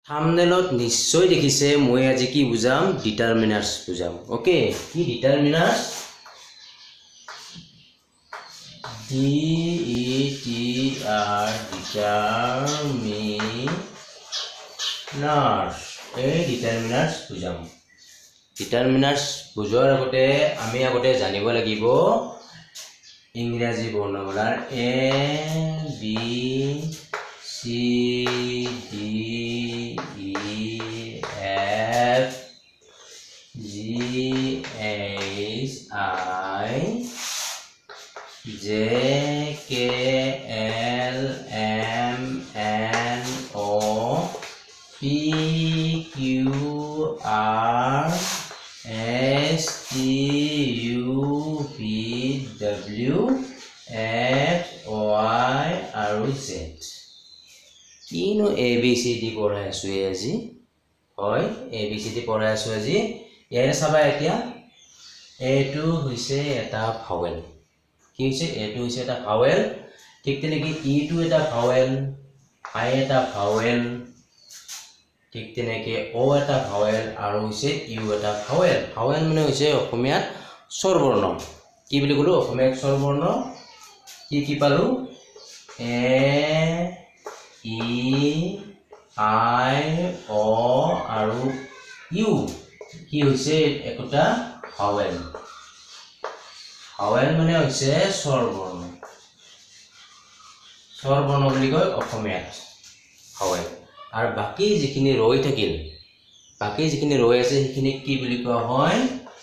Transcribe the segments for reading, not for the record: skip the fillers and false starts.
থাম্বনেলত নিশ্চয় দেখিছে মই আজি কি বুজাম ডিটারমিনার্স বুজাম ওকে কি determiners D E T R determiners এই ডিটারমিনার্স বুজাম ডিটারমিনার্স বুজোৱাৰ আগতে আমি আগতে জানিব লাগিব ইংৰাজী বৰ্ণমালাৰ A B C D F G H I J K L M N O P Q R S T U V W X Y আৰু Z কিনো ABCD পঢ়াই আছো আজি হয় ABCD পঢ়াই আছো আজি ইয়াৰে চাবা এতিয়া এটো হৈছে এটা ভাৱেল কি হৈছে এটো হৈছে এটা ভাৱেল ঠিক তেনেকৈ ই টো এটা ভাৱেল আই এটা ভাৱেল ঠিক তেনেকৈ ও এটা ভাৱেল আৰু হৈছে ইউ এটা ভাৱেল ভাৱেল মানে হৈছে অসমীয়াত স্বৰবৰ্ণ কি বুলি কলো অসমীয়াত স্বৰবৰ্ণ কি পালো এ ই আই অ আৰু ইউ কি হৈছে একটা ভাৱেল ভাৱেল মানে হৈছে স্বৰবৰ্ণ স্বৰবৰ্ণ বুলি কয় অসমীয়াত ভাৱেল আৰু বাকি যিখিনি ৰৈ থাকিল বাকি যিখিনি ৰৈ আছে সেইখিনি কি বুলি কোৱা হয়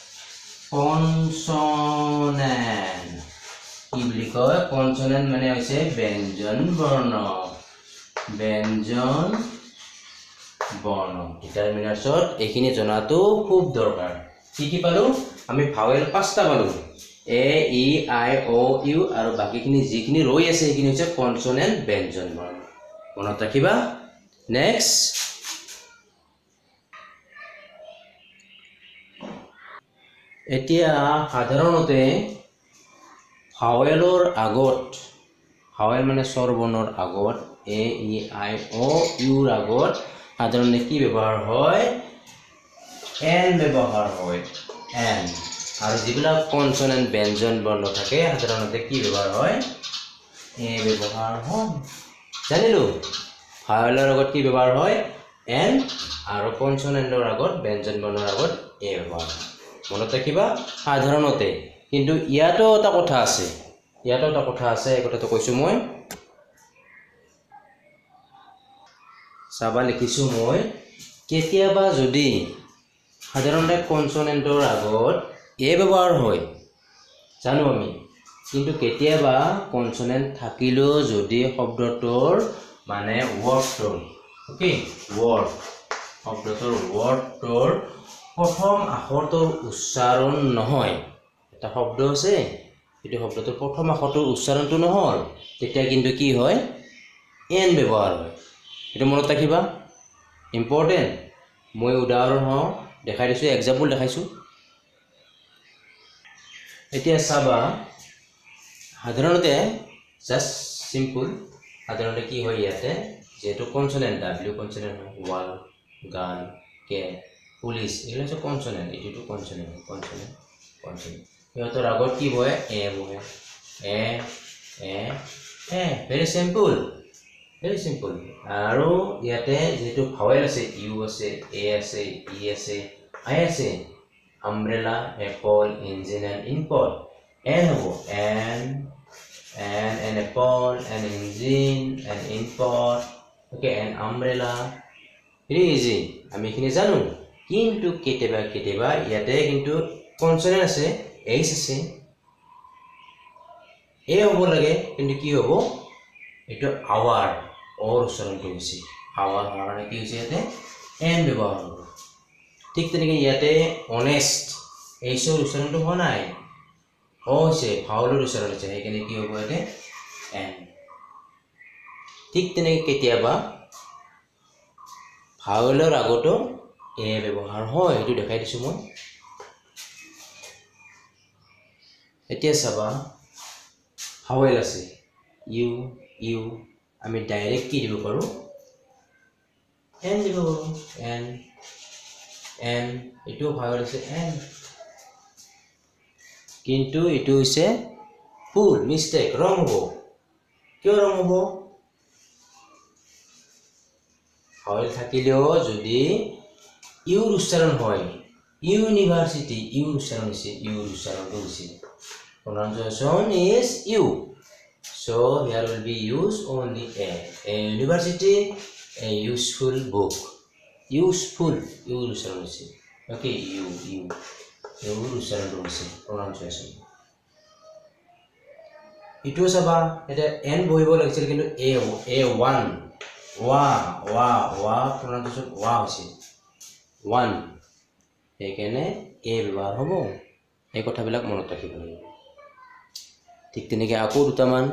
কনসনেন্ট কি বুলি কয় কনসনেন্ট মানে হৈছে ব্যঞ্জন বৰ্ণ ব্যঞ্জন বৰ্ণ ডিটারমিনার্সত এইখিনি জনাটো খুব দৰকাৰ কি পালো আমি ভাৱেল পাঁচটা পালো এ ই আই অ ইউ আৰু বাকিখিনি যিখিনি ৰৈ আছে সেইখিনি হৈছে কনসনেন্ট ব্যঞ্জন বৰ্ণ মনত ৰাখিবা নেক্সট এতিয়া সাধাৰণতে ভাৱেলৰ আগত ভাৱেল মানে স্বৰবৰ্ণৰ আগত এ ই আই অ ইউৰ আগত সাধাৰণতে কি ব্যৱহাৰ হয় এন ব্যৱহাৰ হয় এন আৰু যিবিলাক কনসনেন্ট ব্যঞ্জন বৰ্ণ থাকে সাধাৰণতে কি ব্যৱহাৰ হয় এ ব্যৱহাৰ হয় জানিলো ভাৱেলৰ আগত কি ব্যৱহাৰ হয় এন আৰু কনসনেন্টৰ আগত ব্যঞ্জন বৰ্ণৰ আগত এ ব্যৱহাৰ হয় মনত ৰাখিবা সাধাৰণতে কিন্তু ইয়াতো এটা কথা আছে এই কথাটো কৈছো মই চাবা লিখিছো মই কেতিয়াবা যদি সাধাৰণতে কনসনেন্টৰ আগত এ ব্যৱহাৰ হয় জানো আমি কিন্তু কেতিয়াবা কনসনেন্ট থাকিলেও যদি শব্দটোৰ মানে ওয়ার্ডটোৰ ওকে ওয়ার্ড শব্দটোৰ ওয়ার্ডটোৰ প্ৰথম আখৰটোৰ উচ্চাৰণ নহয় এটা শব্দ আছে এটো শব্দটোৰ প্ৰথম আখৰটোৰ উচ্চাৰণটো নহল তেতিয়া কিন্তু কি হয় এন ব্যৱহাৰ হয় এটো মনত ৰাখিবা ইম্পৰ্টেন্ট মই উদাহৰণ দেখাই দিছো এক্সাম্পল দেখাইছো এতিয়া চাবা সাধাৰণতে জাস্ট সিম্পল সাধাৰণতে কি হয় ইয়াতে যেটো কনসনেন্ট ডাব্লিউ কনসনেন্ট ওয়াল গান কে পুলিশ এগুলো হচ্ছে কনসনেন্ট এটো কনসনেন্ট ইহঁতৰ আগত কি হয় এ বহে এ ভেরি সিম্পল আৰু ইয়াতে যেটো ভাৱেল আছে ইউ আছে এ আছে ই আছে আই আছে umbrella apple engine and input N হ'ব N apple N engine N input okay N umbrella very easy আমি এখিনি জানো কিন্তু কেতিয়াবা ইয়াতে কিন্তু কনসনেন্ট আছে এইচ আছে এ হ'ব লাগে কিন্তু কি হ'ব এটো আৱাৰ অৰ উচ্চাৰণটো হৈছে আৱাৰ কাৰণে কি হৈছে ইয়াতে এন ব্যৱহাৰ হ'ব ঠিক তেনেকৈ ইয়াতে অনেষ্ট এইচৰ উচ্চাৰণটো হোৱা নাই অ হৈছে ভাৱেলৰ উচ্চাৰণ হৈছে সেইকাৰণে কি হ'ব ইয়াতে এন ঠিক তেনেকৈ কেতিয়াবা ভাৱেলৰ আগতো এ ব্যৱহাৰ হয় এটো দেখাই দিছো মই এতিয়া চাবা ভাৱেল আছে। ইউ আমি ডাইৰেক্ট কি দিব পাৰো n দিব n n এটো ভাগৰ আছে n কিন্তু এটো হৈছে ফুল মিস্টেক রং হবো কিয় রং হবো ফাউল থাকিলেও যদি ইউর উচ্চারণ হয় ইউনিভার্সিটি ইউর উচ্চারণ হইছে pronunciation is u so here will be used only a university a useful book useful ইউর উচ্চারণ হইছে okay ইউর উচ্চারণ হইছে pronunciation ইটো সবা এটা n বহিব লাগিছিল কিন্তু a1 wa pronunciation wa হইছে 1 এখানে a ব্যবহার হবো এই কথাবিলাক মনত ৰাখিব লাগিব ঠিক তেনেকৈ আকৌ দুটামান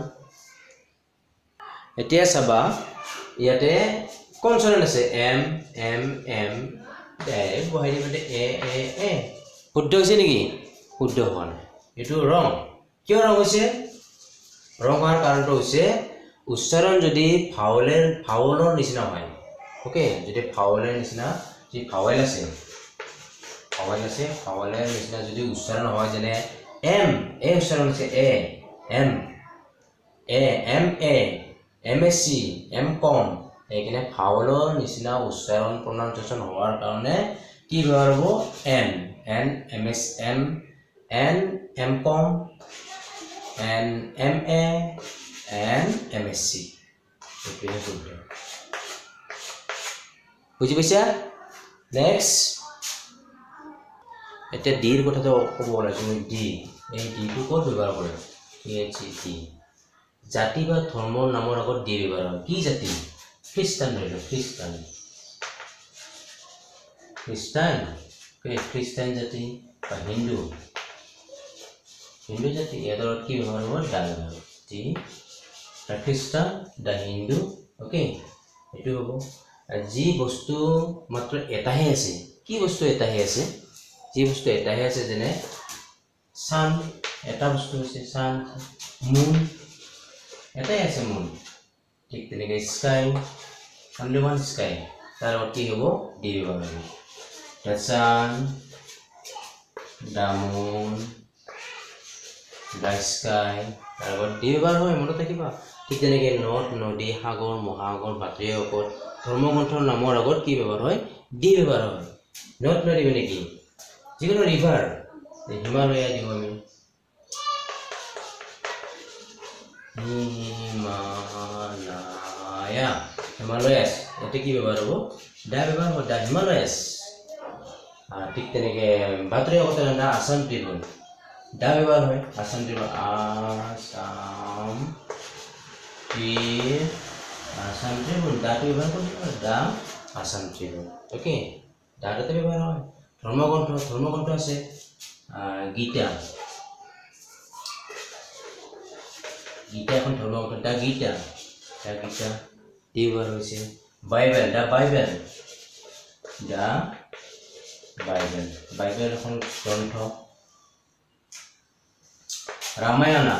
এতিয়া চাবা ইয়াতে কনসোনেন্ট আছে m ডাইৰেক্ট বহাই দিবতে a শুদ্ধ হৈছে নেকি শুদ্ধ হোৱা নাই এটো ৰং কিয় ৰং হৈছে ৰং হোৱাৰ কাৰণটো হৈছে উচ্চাৰণ যদি ফাউলৰ নিচিনা হয় ওকে যদি ফাউলৰ নিচিনা যি ফাউল আছে ফাউলৰ নিচিনা যদি উচ্চাৰণ হয় যেনে m এ উচ্চাৰণ আছে msc mcom এখানে ফাউলৰ নিচিনা উচ্চাৰণ pronunciation হোৱাৰ কাৰণে কি ব্যৱহাৰ হ'ব n msm n mcom and ma and msc এপিনে শুদ্ধ বুঝি পাইছা নেক্সট এটা ডিৰ কথাটো ক'ব লাগে ডি এই ডিটো ক'ত ব্যৱহাৰ কৰে থি জাতি বা ধৰ্মৰ নামৰ আগত ডি ব্যৱহাৰ হয় কি জাতি খ্ৰীষ্টান ধৰিলো খ্ৰীষ্টান জাতি বা হিন্দু জাতি ইয়াৰ কি ব্যৱহাৰ হ'ব দা ব্যৱহাৰ জি দা খ্ৰীষ্টান দা হিন্দু ওকে এটো হ'ব যি বস্তু মাত্ৰ এটাহে আছে কি বস্তু এটাহে আছে যি বস্তু এটাহে আছে যেনে সান এটা বস্তু আছে সান মুন এটাই আছে মুন ঠিক তেনেকৈ স্কাই only one sky তার অর্থ হব ডি ব্যবহার হবে the sun the moon the sky তারপর ডি ব্যবহার হয় মনত থাকিবা ঠিক তেনেকৈ নদ নদী সাগৰ মহাসাগৰ বাতৰি কাকত ধৰ্মগ্ৰন্থৰ নামৰ আগত কি ব্যৱহাৰ হয় ডি ব্যৱহাৰ হয় নদ নদী মানে কি যিকোনো ৰিভাৰ হিমালয়া দিব আমি হিমালয়াস এটা কি ব্যবহার হবো দা ব্যবহার হবো দা হিমালয়াস ঠিক তেনেকৈ বাতৰি কাকত না আসাম ট্ৰিবিউন দা ব্যবহার হয় আসাম ট্ৰিবিউন আসাম ট্রিবিউন দাটো ব্যবহার করতে দা আসাম ট্রিবিউন ওকে দাটাতে ব্যবহার হয় ধর্মগ্রন্থ আছে গীতা এখন ধর্মগ্রন্থ দা গীতা দি ব্যবহার হয়েছে বাইবেল দা বাইবেল এখন গ্রন্থ রামায়ণ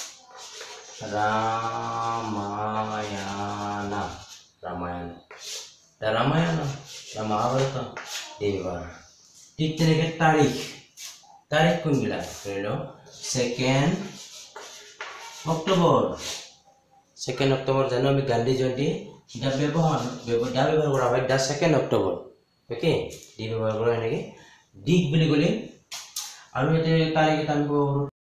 দা রামায়ণ দা মহাভারত দি ব্যবহার ঠিক তেনেকৈ তাৰিখ কোনবিলাক ধৰি লওক 2 অক্টোবৰ জানো আমি গান্ধী জয়ন্তী দা ব্যৱহাৰ কৰা হয় দা 2 অক্টোবৰ ওকে দি ব্যৱহাৰ কৰা এনেকৈ দিক বুলি ক'লে আৰু এটা তাৰিখ এটা আমি